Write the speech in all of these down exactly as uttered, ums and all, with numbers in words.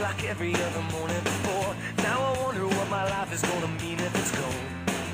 like every other morning before. Now I wonder what my life is gonna mean if it's gone.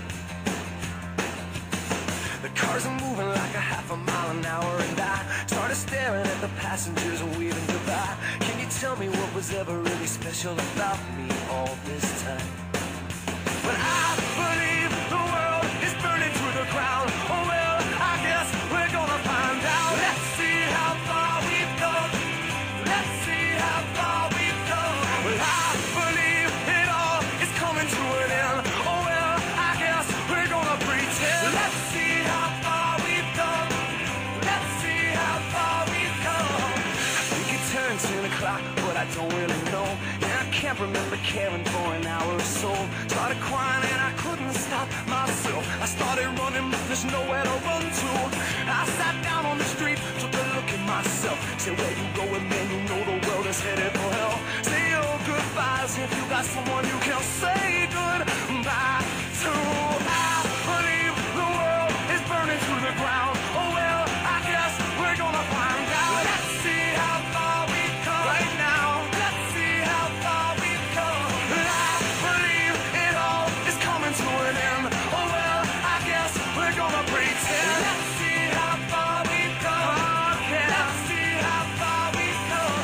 The cars are moving like a half a mile an hour, and I started staring at the passengers waving goodbye. Can you tell me what was ever really special about me all this time? But I believe the world is burning to the ground. Oh well, I guess we're gonna find out. Let's see how far we've come. Let's see how far we've come. Well, I believe it all is coming to an end. Oh well, I guess we're gonna pretend. Let's see how far we've come. Let's see how far we've come. We could turn ten o'clock, but I don't really know. Yeah, I can't remember caring for an hour or so. Started crying and I couldn't stop myself. I started running, but there's nowhere to run to. I sat down on the street, took a look at myself. Said, where you going, man? You know the world is headed for hell. Say your goodbyes if you got someone you can say goodbye to. I believe the world is burning to the ground. Oh well, I guess we're gonna find out. Let's see how far we've come right now. Let's see how far we've come. I believe it all is coming to an end. Oh well, I guess we're gonna pretend. Let's see how far we've come. Oh, yeah. Let's see how far we've come.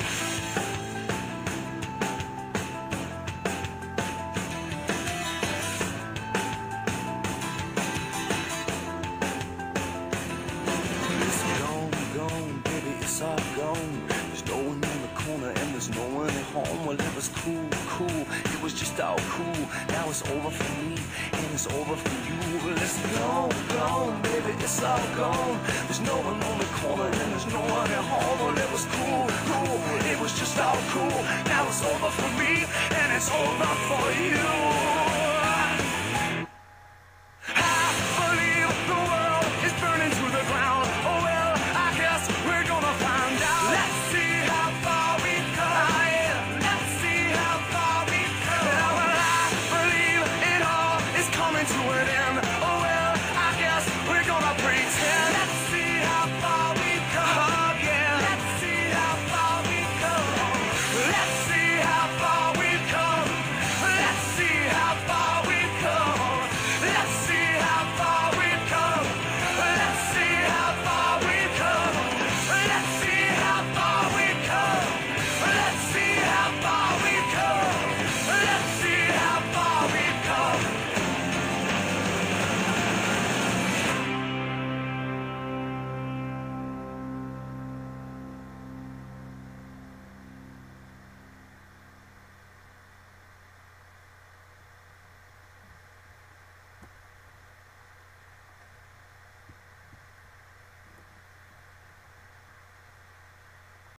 It's gone, gone, baby, it's all gone. There's no one in the corner and there's no one at home. Well, it was cool, cool, it was just all cool. Now it's over for me and it's over for you. Well, it's gone, gone, baby, it's all gone. There's no one on the corner and there's no one at home. Well, it was cool, cool, it was just all cool. Now it's over for me and it's over for you.